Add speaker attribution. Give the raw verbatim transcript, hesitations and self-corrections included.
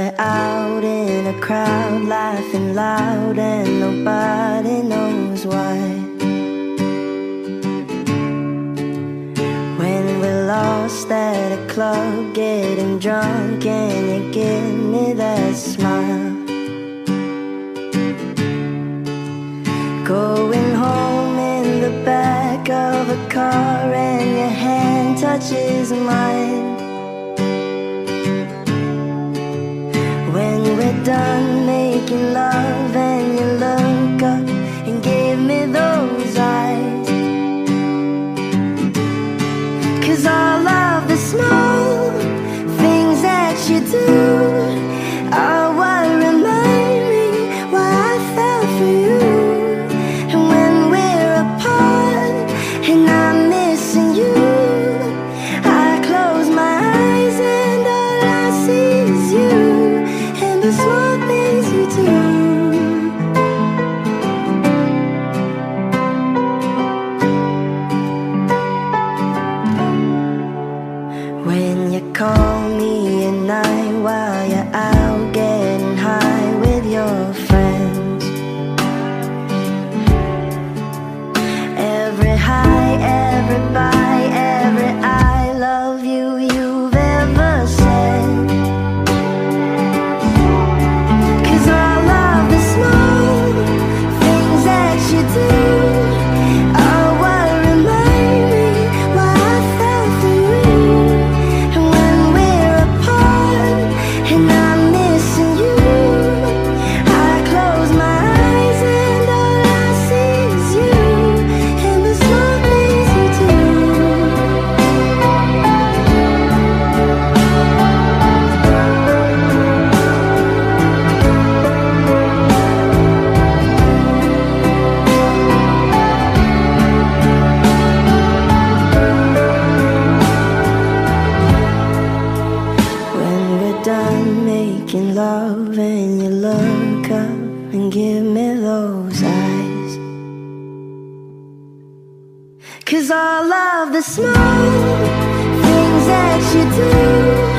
Speaker 1: we're out in a crowd, laughing loud and nobody knows why. When we're lost at a club, getting drunk, and you give me that smile. Going home in the back of a car and your hand touches mine. When we're done making love and you look up and give me those eyes. 'Cause all of the small things that you do are what remind me why I fell for you. And when we're apart and I'm missing you, I close my eyes and all I see is you and the small things you do. When you call me at night while you're out getting high with your friends, every high, every bye, every I love you you've ever said. 'Cause all of the small things that you do are what remind me why I fell for you. And when we're apart and I'm missing you, I close my eyes and all I see is you and the small things you do. When we're done making love and you look up and give me those eyes. 'Cause all of the small things that you do